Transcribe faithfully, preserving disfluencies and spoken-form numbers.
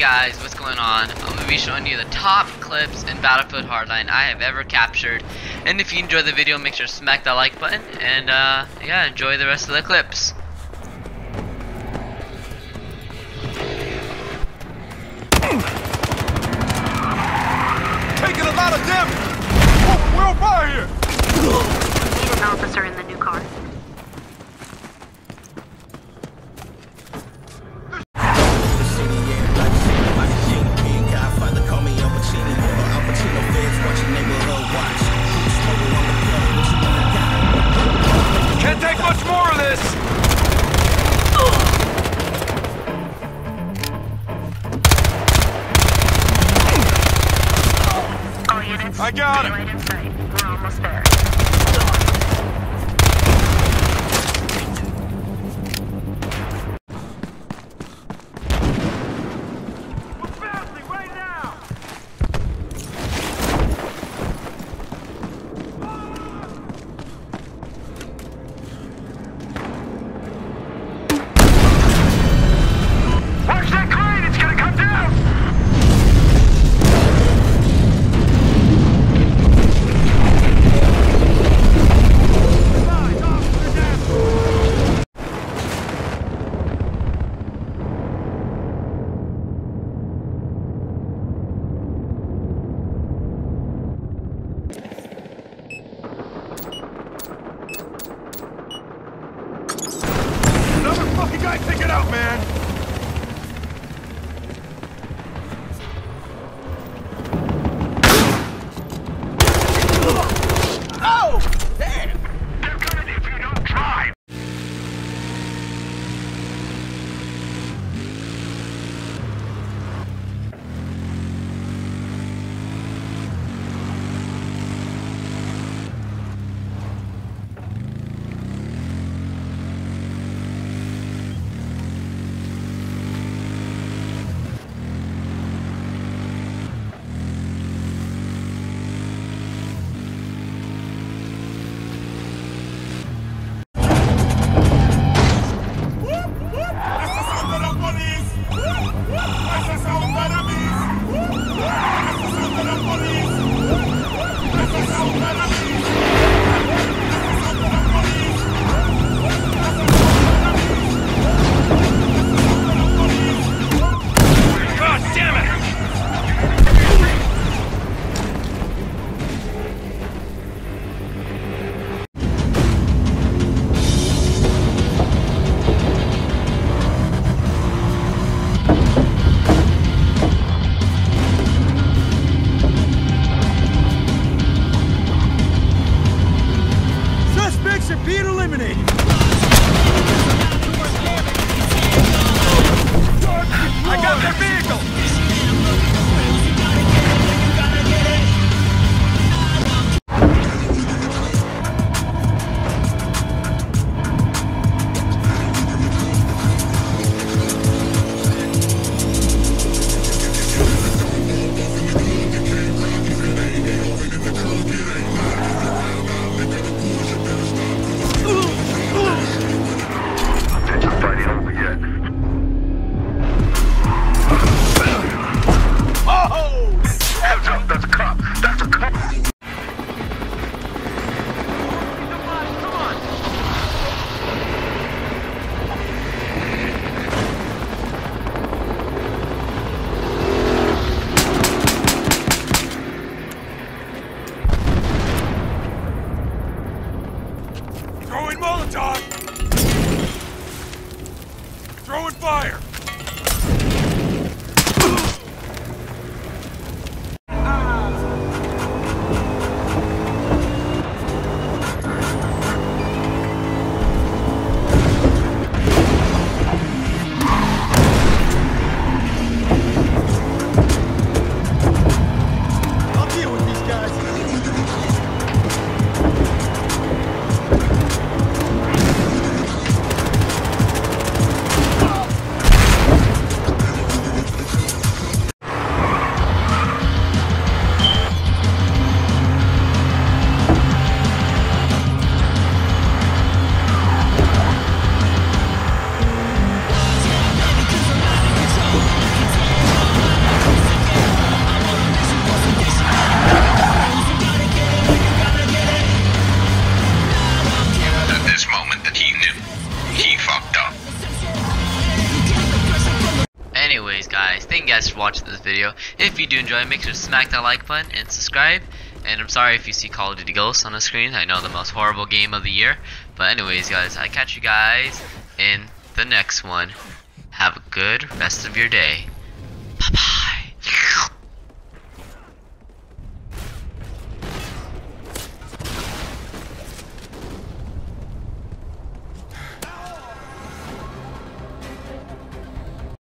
guys, what's going on? I'm going to be showing you the top clips in Battlefield Hardline I have ever captured. And if you enjoyed the video, make sure to smack that like button. And uh, yeah, enjoy the rest of the clips. Taking a lot of damage! Oh, we're on fire here! Need an officer in the new car. Can't take much more of this! All units, I got him! daylight in sight. We're almost there. Watch that crane! It's gonna come down! Another fucking guy, take it out, man! Oh! Damn! They're coming if you don't drive! God damn it! guys, thank you guys for watching this video. If you do enjoy, make sure to smack that like button and subscribe. And I'm sorry if you see Call of Duty Ghosts on the screen. I know, the most horrible game of the year. But anyways, guys, I catch you guys in the next one. Have a good rest of your day. Bye bye.